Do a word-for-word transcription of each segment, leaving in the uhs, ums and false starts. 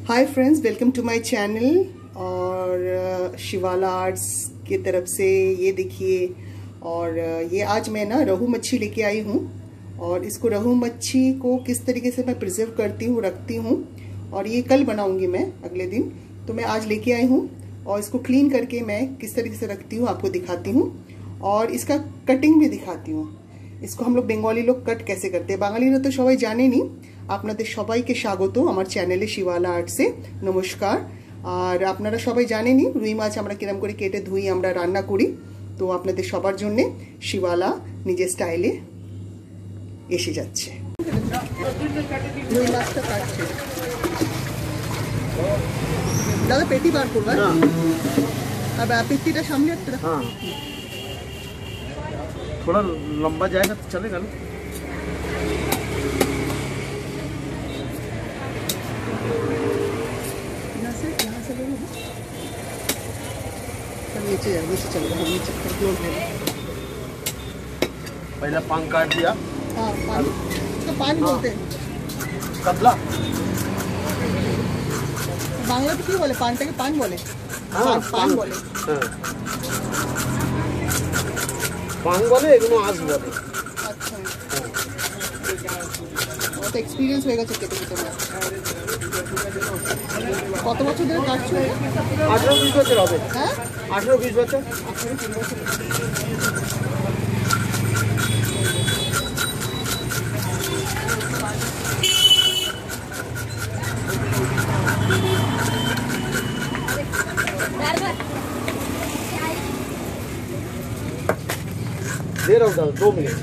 Hi friends, welcome to my channel. और Shivala arts की तरफ से ये देखिए, और ये आज मैं ना रोहू मच्छी लेके आई हूँ। और इसको रोहू मच्छी को किस तरीके से मैं प्रिजर्व करती हूँ, रखती हूँ, और ये कल बनाऊंगी मैं अगले दिन। तो मैं आज लेके आई हूँ और इसको क्लीन करके मैं किस तरीके से रखती हूँ आपको दिखाती हूँ, और इसका कटिंग भी दिखाती हूँ। इसको हम लोग बेंगली लोग कट कैसे करते हैं, बांगालीरा तो सबाई जाने नहीं। আপনাদের সবাইকে স্বাগত আমার চ্যানেলে শিওয়ালা আর্টসে। নমস্কার। আর আপনারা সবাই জানেনই রুই মাছ আমরা কিরম করে কেটে ধুই, আমরা রান্না করি। তো আপনাদের সবার জন্য শিওয়ালা নিজের স্টাইলে এসে যাচ্ছে। রুই মাছটা কাটছে দাদা, পেটি বার করবা আর পেটিটা সামনে একটা। हाँ, थोड़ा लंबा जाएगा तो चलेगा ना। नीचे जाए, नीचे चलेगा, नीचे क्लोज है। पहला पान काट दिया। हाँ, पान तो पान बोलते हैं। कतला बांग्ला तो क्यों बोले, पानटा के पान बोले। हाँ, पान, पान बोले। हाँ, पान बोले, एगुलो आस बोले। अच्छा, बहुत एक्सपीरियंस होएगा चिकन के ভিতরে। কত বছর ধরে কাটছো? আঠারো বিশ বছর হবে। হ্যাঁ, আঠারো বিশ বছর। दे रहा हूँ दादा, दो मिनट।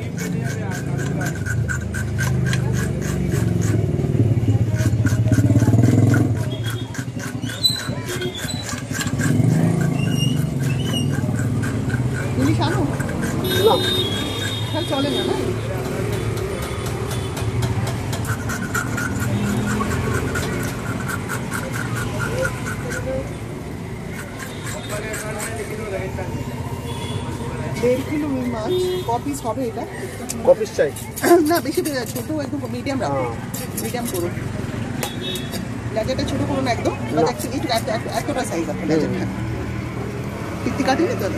পুলিশ আনো ना তাহলে চলে না না। দেড় কিলো রুই মাছ ক পিস হবে এটা? कॉपीस चाहिए। না বেশি দেওয়া, ছোটো একদম মিডিয়াম রাখো। মিডিয়াম করো, লেজারটা ছোটো করো না একদম। এতটা সাইজ আছে লেজারটা। পিত্তি কাটিনি তো?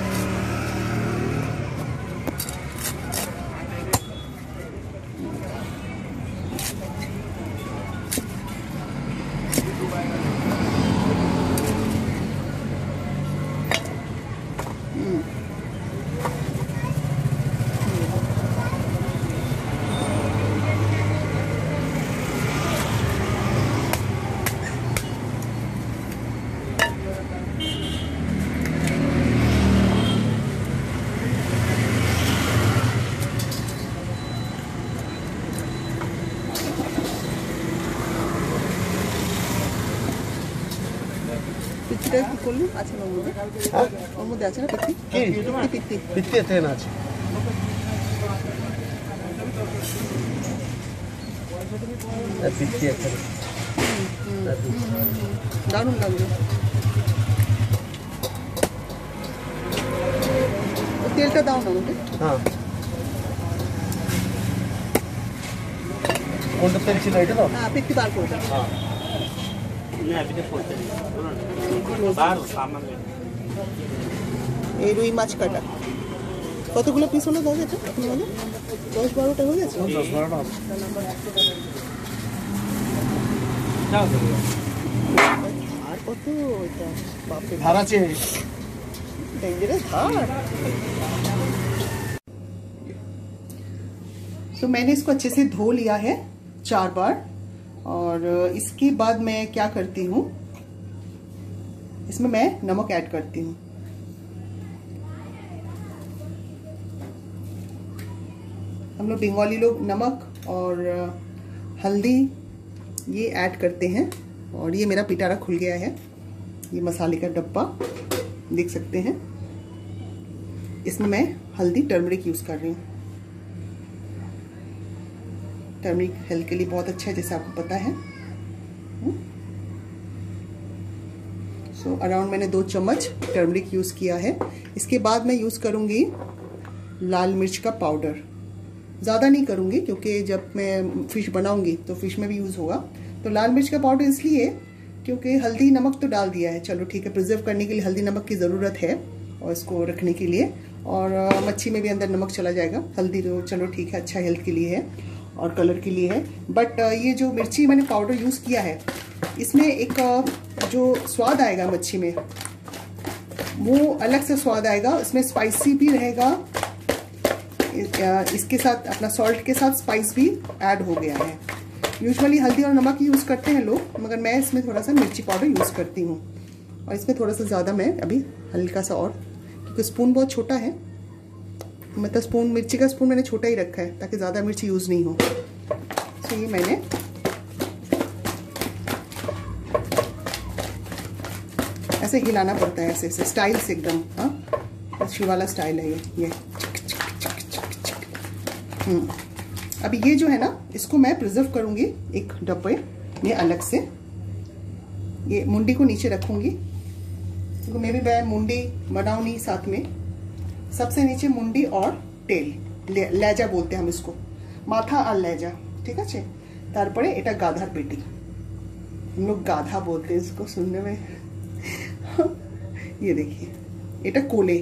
পিত্তিটা একটু করলু আছে না ওর মধ্যে? ওর মধ্যে আছে না পিত্তি? পিত্তি पित्ती थे ना आज। पित्ती है। দারুণ লাগবে। তেলটা দাও না আমাকে। हाँ, कौन सा तेल छिला इधर तो? হ্যাঁ, পিত্তি বার করে দাও। हाँ, এই রুই মাছ কাটা কতগুলো পিস হলো দাদা? এটা আমাদের দশ বারোটা হয়ে গেছে। दस बारह। আর কত এটা? বাপরে, धारा चाहिए। Dangerous hard. तो मैंने इसको अच्छे से धो लिया है चार बार, और इसके बाद मैं क्या करती हूँ, इसमें मैं नमक ऐड करती हूँ। हम लोग बंगाली लोग नमक और हल्दी ये ऐड करते हैं। और ये मेरा पिटारा खुल गया है, ये मसाले का डब्बा देख सकते हैं। इसमें मैं हल्दी टर्मरिक यूज कर रही हूँ। टर्मरिक हेल्थ के लिए बहुत अच्छा है, जैसे आपको पता है। सो so, अराउंड मैंने दो चम्मच टर्मरिक यूज किया है। इसके बाद मैं यूज करूंगी लाल मिर्च का पाउडर। ज़्यादा नहीं करूँगी क्योंकि जब मैं फ़िश बनाऊँगी तो फ़िश में भी यूज़ होगा। तो लाल मिर्च का पाउडर इसलिए क्योंकि हल्दी नमक तो डाल दिया है, चलो ठीक है, प्रिजर्व करने के लिए हल्दी नमक की ज़रूरत है और इसको रखने के लिए, और मच्छी में भी अंदर नमक चला जाएगा। हल्दी तो चलो ठीक है, अच्छा हेल्थ के लिए है और कलर के लिए है। बट ये जो मिर्ची मैंने पाउडर यूज़ किया है, इसमें एक जो स्वाद आएगा मच्छी में वो अलग से स्वाद आएगा। इसमें स्पाइसी भी रहेगा, इसके साथ अपना सॉल्ट के साथ स्पाइस भी ऐड हो गया है। यूजुअली हल्दी और नमक यूज़ करते हैं लोग, मगर मैं इसमें थोड़ा सा मिर्ची पाउडर यूज़ करती हूँ, और इसमें थोड़ा सा ज़्यादा मैं अभी हल्का सा, और क्योंकि स्पून बहुत छोटा है, मतलब स्पून मिर्ची का स्पून मैंने छोटा ही रखा है ताकि ज़्यादा मिर्ची यूज़ नहीं हो। तो ये मैंने ऐसे हिलाना पड़ता है, ऐसे ऐसे स्टाइल से एकदम। हाँ, शिवाला स्टाइल है ये ये हम्म अभी ये जो है ना, इसको मैं प्रिजर्व करूंगी एक डब्बे में अलग से। ये मुंडी को नीचे रखूंगी, क्योंकि मैं भी मैं मुंडी बनाऊ नहीं साथ में। सबसे नीचे मुंडी और टेल, ले, लेजा बोलते हैं हम इसको, माथा और लेजा, ठीक है। तारपरे एटा गाधार पेटी, हम लोग गाधा बोलते हैं इसको सुनने में। ये देखिए, एटा कोले,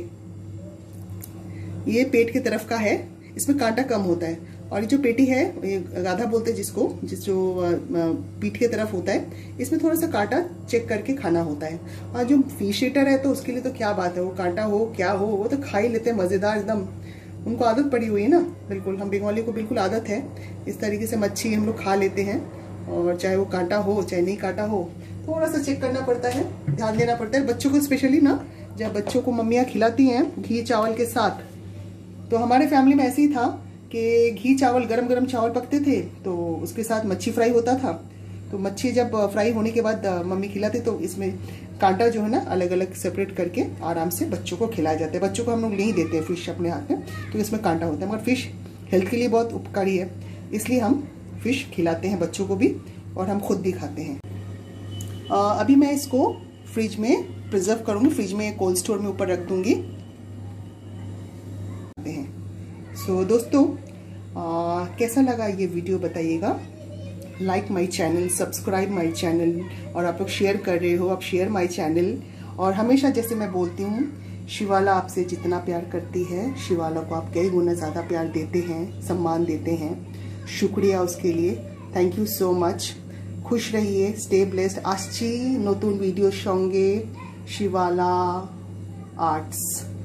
ये पेट की तरफ का है, इसमें कांटा कम होता है। और ये जो पेटी है, ये गाधा बोलते हैं जिसको, जिस जो पीठ की तरफ होता है, इसमें थोड़ा सा कांटा चेक करके खाना होता है। और जो फिश ईटर है तो उसके लिए तो क्या बात है, वो कांटा हो क्या हो वो तो खा ही लेते हैं मजेदार एकदम, उनको आदत पड़ी हुई है ना। बिल्कुल, हम बंगाली को बिल्कुल आदत है इस तरीके से मच्छी हम लोग खा लेते हैं, और चाहे वो कांटा हो चाहे नहीं कांटा हो, थोड़ा सा चेक करना पड़ता है, ध्यान देना पड़ता है। बच्चों को स्पेशली ना, जब बच्चों को मम्मियाँ खिलाती हैं घी चावल के साथ, तो हमारे फैमिली में ऐसे ही था कि घी चावल, गरम गरम चावल पकते थे तो उसके साथ मच्छी फ्राई होता था। तो मच्छी जब फ्राई होने के बाद मम्मी खिलाते तो इसमें कांटा जो है ना अलग अलग सेपरेट करके आराम से बच्चों को खिलाया जाता है। बच्चों को हम लोग नहीं देते हैं फिश अपने हाथ में, तो इसमें कांटा होता है, मगर फिश हेल्थ के लिए बहुत उपकारी है, इसलिए हम फिश खिलाते हैं बच्चों को भी और हम खुद भी खाते हैं। आ, अभी मैं इसको फ्रिज में प्रिजर्व करूँगी, फ्रिज में कोल्ड स्टोर में ऊपर रख दूँगी। सो so, दोस्तों आ, कैसा लगा ये वीडियो बताइएगा। Like my channel, subscribe my channel, और आप लोग शेयर कर रहे हो, आप शेयर माय चैनल। और हमेशा जैसे मैं बोलती हूँ, शिवाला आपसे जितना प्यार करती है, शिवाला को आप कई गुना ज़्यादा प्यार देते हैं, सम्मान देते हैं। शुक्रिया उसके लिए, थैंक यू सो मच। खुश रहिए, स्टे ब्लेस्ड। आसची नतून वीडियोर संगे शिवाला आर्ट्स।